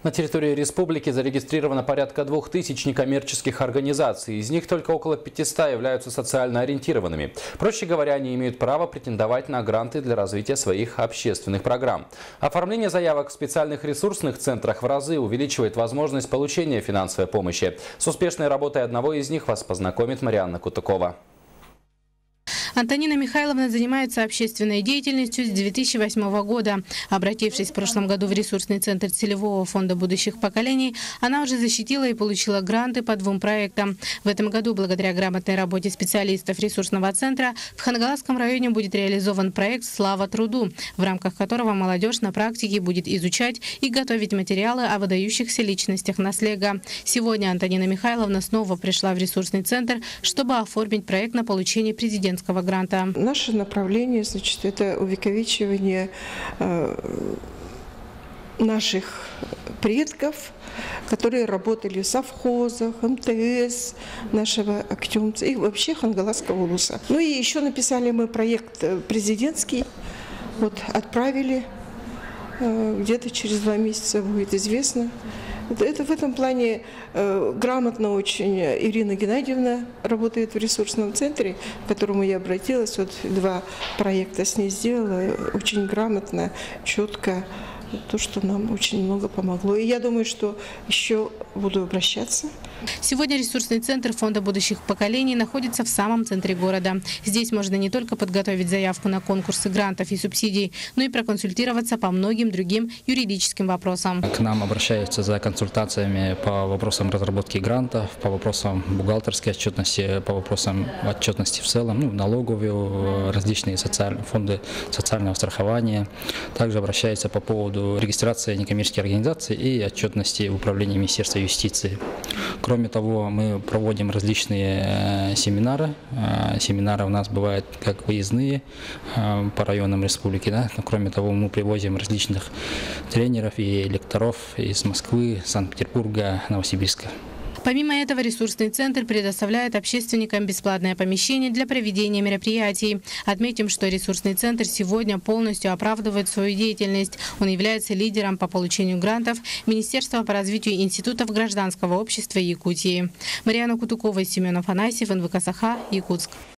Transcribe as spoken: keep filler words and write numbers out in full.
На территории республики зарегистрировано порядка двух тысяч некоммерческих организаций. Из них только около пятисот являются социально ориентированными. Проще говоря, они имеют право претендовать на гранты для развития своих общественных программ. Оформление заявок в специальных ресурсных центрах в разы увеличивает возможность получения финансовой помощи. С успешной работой одного из них вас познакомит Марианна Кутукова. Антонина Михайловна занимается общественной деятельностью с две тысячи восьмого года. Обратившись в прошлом году в ресурсный центр целевого фонда будущих поколений, она уже защитила и получила гранты по двум проектам. В этом году, благодаря грамотной работе специалистов ресурсного центра, в Хангаласском районе будет реализован проект «Слава труду», в рамках которого молодежь на практике будет изучать и готовить материалы о выдающихся личностях наследия. Сегодня Антонина Михайловна снова пришла в ресурсный центр, чтобы оформить проект на получение президентского гранта. Наше направление, значит, это увековечивание э, наших предков, которые работали в совхозах, эм тэ эс, нашего Актюмца и вообще Хангаласского улуса. Ну и еще написали мы проект президентский, вот отправили, э, где-то через два месяца будет известно. Это, это в этом плане э, грамотно очень Ирина Геннадьевна работает в ресурсном центре, к которому я обратилась. Вот два проекта с ней сделала, очень грамотно, четко. То, что нам очень много помогло. И я думаю, что еще буду обращаться. Сегодня ресурсный центр фонда будущих поколений находится в самом центре города. Здесь можно не только подготовить заявку на конкурсы грантов и субсидий, но и проконсультироваться по многим другим юридическим вопросам. К нам обращаются за консультациями по вопросам разработки грантов, по вопросам бухгалтерской отчетности, по вопросам отчетности в целом, ну, налоговые, различные социальные фонды социального страхования. Также обращаются по поводу регистрации некоммерческих организаций и отчетности в управлении Министерства юстиции. Кроме того, мы проводим различные семинары. Семинары у нас бывают как выездные по районам республики. Да? Но кроме того, мы привозим различных тренеров и лекторов из Москвы, Санкт-Петербурга, Новосибирска. Помимо этого, ресурсный центр предоставляет общественникам бесплатное помещение для проведения мероприятий. Отметим, что ресурсный центр сегодня полностью оправдывает свою деятельность. Он является лидером по получению грантов Министерства по развитию институтов гражданского общества Якутии. Марианна Кутукова, Семен Афанасьев, эн вэ ка Саха, Якутск.